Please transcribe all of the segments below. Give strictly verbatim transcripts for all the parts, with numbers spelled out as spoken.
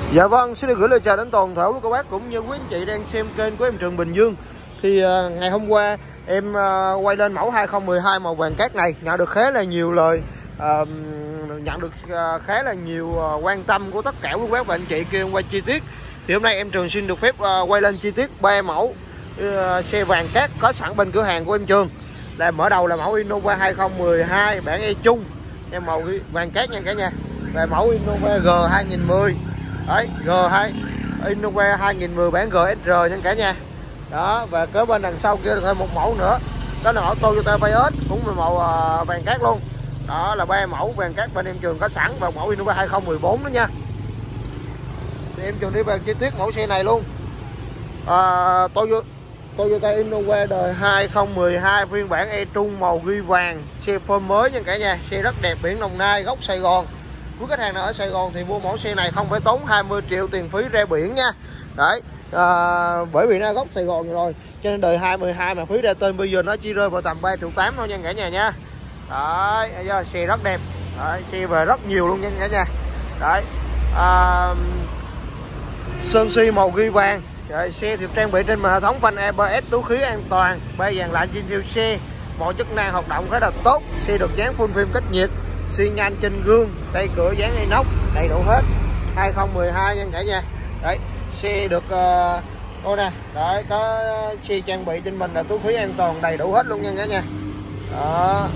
Dạ vâng, xin được gửi lời chào đến toàn thể quý cô bác cũng như quý anh chị đang xem kênh của em Trường Bình Dương. Thì uh, ngày hôm qua em uh, quay lên mẫu hai không một hai màu vàng cát này, nhận được khá là nhiều lời uh, nhận được uh, khá là nhiều uh, quan tâm của tất cả quý cô bác và anh chị kêu em quay chi tiết. Thì hôm nay em Trường xin được phép uh, quay lên chi tiết ba mẫu uh, xe vàng cát có sẵn bên cửa hàng của em Trường. Là mở đầu là mẫu Innova hai không một hai bản E chung em màu vàng cát nha cả nhà. Và mẫu Innova G hai không một không đấy, G hai Innova hai không một không bản giê ét rờ nha cả nhà. Đó, và kế bên đằng sau kia thêm một mẫu nữa, đó là mẫu Toyota Vios cũng là màu uh, vàng cát luôn. Đó là ba mẫu vàng cát bên em Trường có sẵn, và mẫu Innova hai không một bốn nữa nha. Thì em Trường đi về chi tiết mẫu xe này luôn. uh, Toyota, Toyota Innova đời hai không một hai phiên bản E trung màu ghi vàng, xe form mới nha cả nhà. Xe rất đẹp, biển Đồng Nai, gốc Sài Gòn. Quý khách hàng nào ở Sài Gòn thì mua mẫu xe này không phải tốn hai mươi triệu tiền phí ra biển nha. Đấy, à, bởi vì nó gốc Sài Gòn rồi, cho nên đời hai không một hai mà phí ra tên bây giờ nó chỉ rơi vào tầm ba triệu tám thôi nha cả nhà nha. Đấy, do xe rất đẹp. Đấy, xe về rất nhiều luôn nha cả nhà. Đấy, à, sơn si màu ghi vàng. Rồi, xe thì trang bị trên hệ thống phanh a bê ét túi khí an toàn, ba dàn lạnh trên theo xe, mọi chức năng hoạt động khá là tốt. Xe được dán full phim cách nhiệt, xi nhan trên gương, tay cửa dán inox đầy đủ hết. hai không một hai nha cả nhà. Đấy, xe được uh, ô nè, đấy có xe trang bị trên mình là túi khí an toàn đầy đủ hết luôn nha cả nhà. Đó,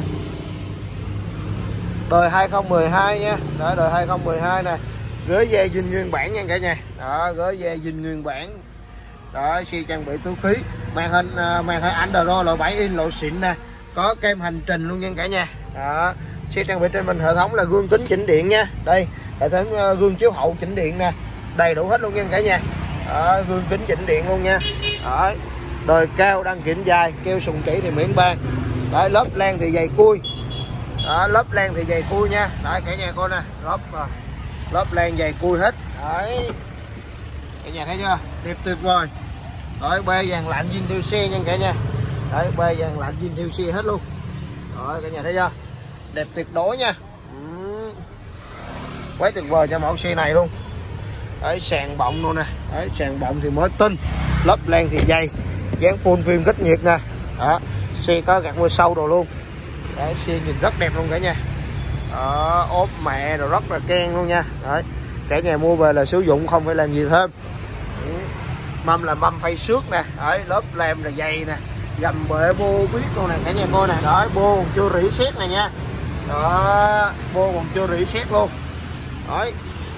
đời hai không một hai nha. Đó, đời hai không một hai nè, ghế da zin nguyên bản nha cả nhà. Đó, ghế da zin nguyên bản. Đó, xe trang bị túi khí, màn hình uh, màn hình Android loại bảy inch loại xịn nè, có kem hành trình luôn nha cả nhà. Đó, xe trang bị trên mình hệ thống là gương kính chỉnh điện nha. Đây, hệ thống uh, gương chiếu hậu chỉnh điện nè, đầy đủ hết luôn nha cả nhà. Đó, gương kính chỉnh điện luôn nha. Đó, đời cao đăng kiểm dài, keo sùng chỉ thì miễn ban. Đó, lớp lan thì dày cui. Đó, lớp lan thì dày cui nha. Đấy cả nhà coi nè, lớp uh, lớp lan dày cui hết. Đấy, cả nhà thấy chưa, đẹp tuyệt vời. Rồi, ba dàn lạnh zin theo xe nha cả nhà. Đấy, ba dàn lạnh zin theo xe hết luôn. Rồi cả nhà thấy chưa, đẹp tuyệt đối nha. ừ. Quá tuyệt vời cho mẫu xe này luôn. Đấy, sàn bọng luôn nè. Đấy, sàn bọng thì mới tinh, lớp lan thì dày, dán full phim cách nhiệt nè. Đó, xe có gạt mưa sâu rồi luôn. Đấy, xe nhìn rất đẹp luôn cả nhà. Đó, ốp mẹ rồi rất là keng luôn nha. Đấy, cả nhà mua về là sử dụng không phải làm gì thêm. ừ. Mâm là mâm phay xước nè. Đấy, lớp làm là dày nè, gầm bệ bô biết luôn nè cả nhà coi nè. Đó, bô còn chưa rỉ sét này nha. Đó, bô còn chưa rỉ sét luôn. Đấy,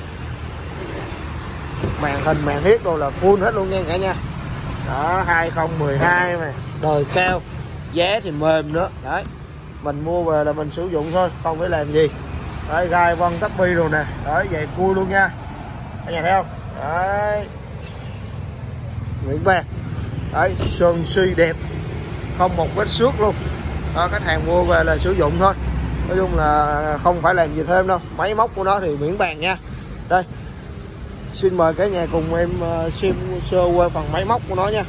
màn hình màn thiết đồ là full hết luôn nha cả nhà. Đó, hai không một hai mà đời cao, giá thì mềm nữa. Đấy, mình mua về là mình sử dụng thôi, không phải làm gì. Đấy, gai vân tắp bi rồi nè. Đấy, về cua luôn nha cả nhà thấy không. Đấy, Nguyễn Bang. Đấy, sơn si đẹp, không một vết xước luôn. Đó, khách hàng mua về là sử dụng thôi, nói chung là không phải làm gì thêm đâu. Máy móc của nó thì miễn bàn nha. Đây, xin mời cả nhà cùng em xem sơ qua phần máy móc của nó nha.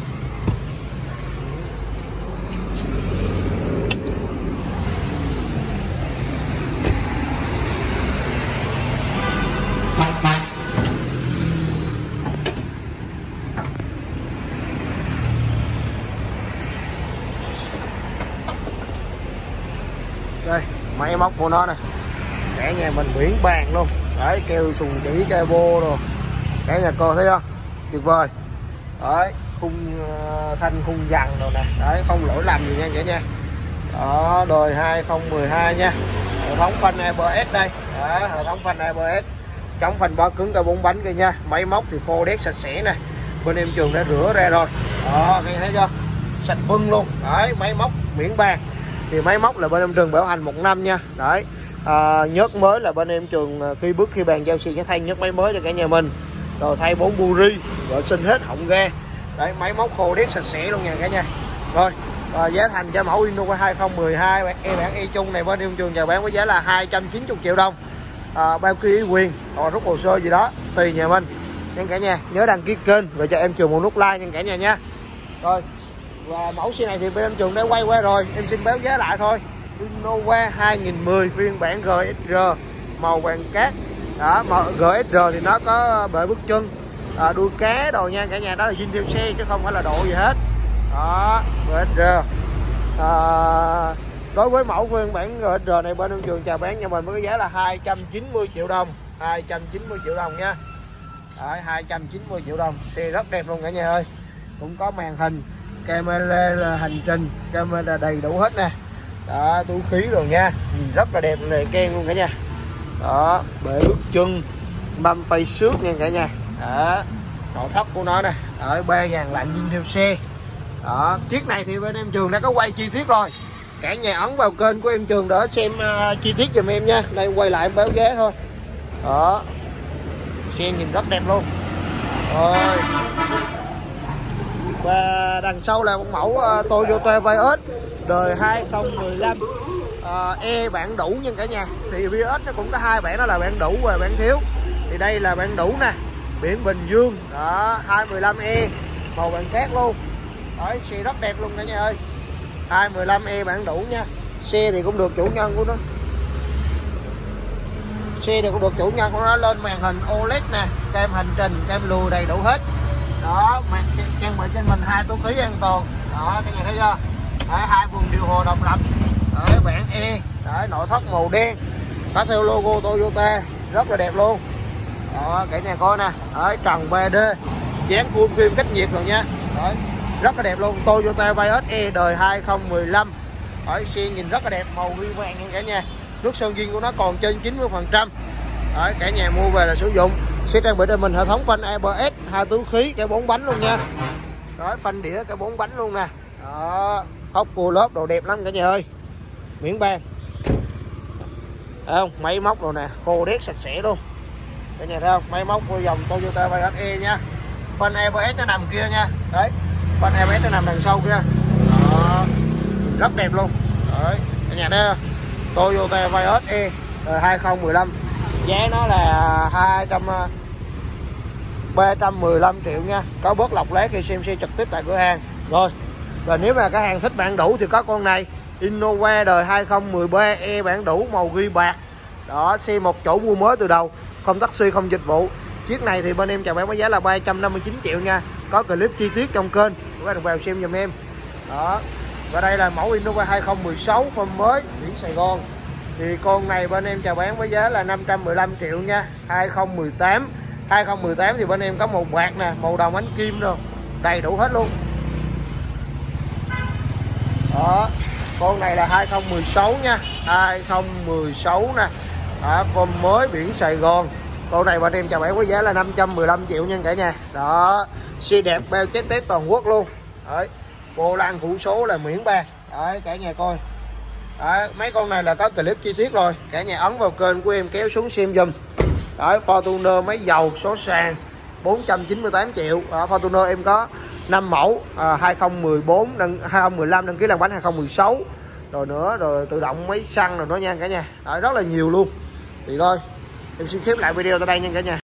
Đây, máy móc của nó này, cả nhà mình miễn bàn luôn. Đấy, keo sùng chỉ keo bô rồi, cả nhà coi thấy không, tuyệt vời. Đấy, khung uh, thanh khung dằn rồi nè. Đấy, không lỗi lầm gì nha cả nhà. Đó, đời hai không một hai nha. Hệ thống phanh a bê ét đây. Đó, hệ thống phanh a bê ét, chống phanh bó cứng cả bốn bánh kia nha. Máy móc thì khô đét sạch sẽ nè, bên em Trường đã rửa ra rồi. Đó, các thấy chưa, sạch vưng luôn. Đấy, máy móc miễn bàn. Thì máy móc là bên em Trường bảo hành một năm nha. Đấy, à, nhớt mới là bên em Trường khi bước khi bàn giao xe sẽ thay nhớt máy mới cho cả nhà mình, rồi thay bốn buri, vệ sinh hết họng ga. Đấy, máy móc khô đét sạch sẽ luôn nha cả nhà. Rồi, à, giá thành cho mẫu Innova hai không một hai bản E bản E chung này bên em Trường chào bán với giá là hai trăm chín mươi triệu đồng. À, bao ký quyền hoặc rút hồ sơ gì đó tùy nhà mình nha cả nhà. Nhớ đăng ký kênh và cho em Trường một nút like nha cả nhà nha. Rồi, và mẫu xe này thì bên em Trường đã quay qua rồi, em xin báo giá lại thôi. Innova hai không một không phiên bản giê ét rờ màu vàng cát, Đó, giê ét rờ thì nó có bệ bước chân, à, đuôi cá đồ nha cả nhà, đó là zin theo xe chứ không phải là độ gì hết. Đó, giê ét rờ. À, đối với mẫu phiên bản giê ét rờ này bên em Trường chào bán cho mình với cái giá là hai trăm chín mươi triệu đồng, hai trăm chín mươi triệu đồng nha. Đấy, hai trăm chín mươi triệu đồng, xe rất đẹp luôn cả nhà ơi. Cũng có màn hình, camera hành trình, camera đầy đủ hết nè. Đó, túi khí rồi nha, rất là đẹp này, keng luôn cả nhà. Đó, bệ bước chân, mâm phay xước nha cả nhà. Đó, nội thất của nó nè, ở ba dàn lạnh zin theo xe. Đó, chiếc này thì bên em Trường đã có quay chi tiết rồi, cả nhà ấn vào kênh của em Trường để xem uh, chi tiết giùm em nha. Đây quay lại em báo giá thôi. Đó, xe nhìn rất đẹp luôn. Rồi, và đằng sau là một mẫu uh, Toyota Vios đời hai không một lăm uh, E bản đủ nha cả nhà. Thì Vios nó cũng có hai bản, đó là bản đủ và bản thiếu. Thì đây là bản đủ nè, biển Bình Dương. Đó, hai một lăm E màu vàng cát luôn. Đấy, xe rất đẹp luôn cả nhà ơi. hai một lăm E bản đủ nha. Xe thì cũng được chủ nhân của nó. Xe thì cũng được chủ nhân của nó lên màn hình ô led nè, cam hành trình, cam lùi đầy đủ hết. Đó, màn trang bị trên mình hai túi khí an toàn. Đó, cả nhà thấy chưa? Đấy, hai vùng điều hòa độc lập. Đấy, bản E. Đấy, nội thất màu đen, có theo logo Toyota, rất là đẹp luôn. Đó, cả nhà coi nè. Đấy, trần ba D, dán full phim cách nhiệt rồi nha. Đấy, rất là đẹp luôn. Toyota Vios E đời hai không một lăm. Đấy, xe nhìn rất là đẹp, màu ghi vàng nha cả nhà. Nước sơn zin của nó còn trên chín mươi phần trăm. Đấy, cả nhà mua về là sử dụng. Sẽ trang bị cho mình hệ thống phanh a bê ét, hai túi khí, cái bốn bánh luôn nha. Đó, phanh đĩa cái bốn bánh luôn nè. Đó, hốc cua lốp đồ đẹp lắm cả nhà ơi. Miễn bàn. Thấy không? Máy móc rồi nè, khô đét sạch sẽ luôn. Cả nhà thấy không? Máy móc của dòng Toyota Vios E nha. Phanh a bê ét nó nằm kia nha. Đấy, phanh a bê ét nó nằm đằng sau kia. Đó, rất đẹp luôn. Đấy, cả nhà thấy không? Toyota Vios E đời hai không một lăm, giá nó là hai trăm ba trăm mười lăm triệu nha. Có bớt lọc lát khi xem xe trực tiếp tại cửa hàng. Rồi, và nếu mà các hàng thích bản đủ thì có con này, Innova đời hai không một ba E bản đủ màu ghi bạc. Đó, xe một chỗ mua mới từ đầu, không taxi không dịch vụ. Chiếc này thì bên em chào bán với giá là ba trăm năm mươi chín triệu nha. Có clip chi tiết trong kênh, các bạn vào xem giùm em. Đó, và đây là mẫu Innova hai không một sáu form mới, biển Sài Gòn. Thì con này bên em chào bán với giá là năm trăm mười lăm triệu nha. hai không một tám, hai không một tám thì bên em có màu bạc nè, màu đồng ánh kim rồi, đầy đủ hết luôn. Đó, con này là hai không một sáu nha, hai không một sáu nè. Đó, form mới biển Sài Gòn. Con này bên em chào bán với giá là năm trăm mười lăm triệu nha cả nhà. Đó, xe đẹp, bao check test toàn quốc luôn. Đấy, vô lăng phủ số là miễn bàn. Đấy, cả nhà coi. Đấy, mấy con này là có clip chi tiết rồi, cả nhà ấn vào kênh của em kéo xuống xem dùm. Đấy, Fortuner máy dầu số sàn bốn trăm chín mươi tám triệu. Đó, Fortuner em có năm mẫu, à, hai không một bốn, đăng, hai không một lăm đăng ký lăn bánh hai không một sáu rồi nữa, rồi tự động máy xăng rồi đó nha cả nhà. Đấy, rất là nhiều luôn. Thì thôi em xin khép lại video tại đây nha cả nhà.